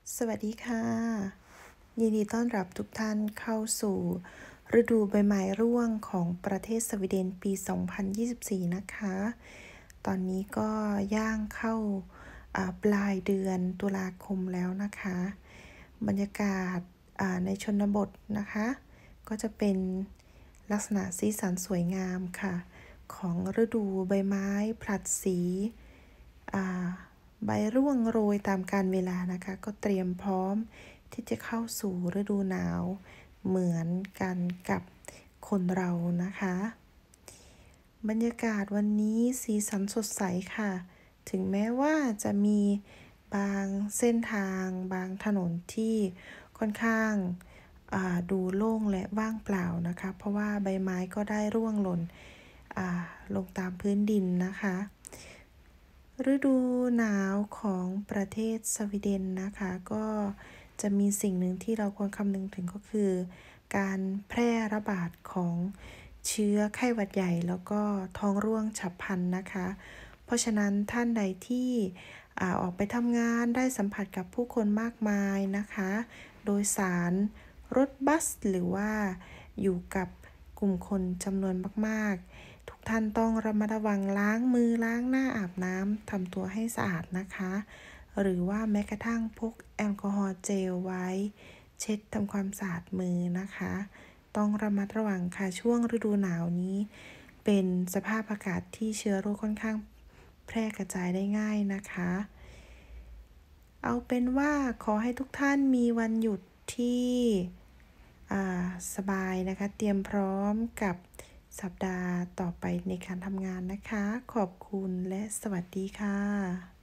สวัสดีค่ะยินดีต้อนรับทุกท่านเข้าสู่ฤดูใบไม้ร่วงของประเทศสวีเดนปี 2024 นะคะตอนนี้ก็ย่างเข้าปลายเดือนตุลาคมแล้วนะคะบรรยากาศในชนบทนะคะก็จะเป็นลักษณะสีสันสวยงามค่ะของฤดูใบไม้ผลัดสีใบร่วงโรยตามกาลเวลานะคะก็เตรียมพร้อมที่จะเข้าสู่ฤดูหนาวเหมือนกันกับคนเรานะคะบรรยากาศวันนี้สีสันสดใสค่ะถึงแม้ว่าจะมีบางเส้นทางบางถนนที่ค่อนข้างดูโล่งและว่างเปล่านะคะเพราะว่าใบไม้ก็ได้ร่วงหล่นลงตามพื้นดินนะคะฤดูหนาวของประเทศสวีเดนนะคะก็จะมีสิ่งหนึ่งที่เราควรคำนึงถึงก็คือการแพร่ระบาดของเชื้อไข้หวัดใหญ่แล้วก็ท้องร่วงฉับพลันนะคะเพราะฉะนั้นท่านใดที่ออกไปทำงานได้สัมผัสกับผู้คนมากมายนะคะโดยสารรถบัสหรือว่าอยู่กับกลุ่มคนจำนวนมากๆทุกท่านต้องระมัดระวังล้างมือล้างหน้าอาบน้ำทำตัวให้สะอาดนะคะหรือว่าแม้กระทั่งพกแอลกอฮอล์เจลไว้เช็ดทำความสะอาดมือนะคะต้องระมัดระวังค่ะช่วงฤดูหนาวนี้เป็นสภาพอากาศที่เชื้อโรคค่อนข้างแพร่กระจายได้ง่ายนะคะเอาเป็นว่าขอให้ทุกท่านมีวันหยุดที่สบายนะคะเตรียมพร้อมกับสัปดาห์ต่อไปในการทำงานนะคะขอบคุณและสวัสดีค่ะ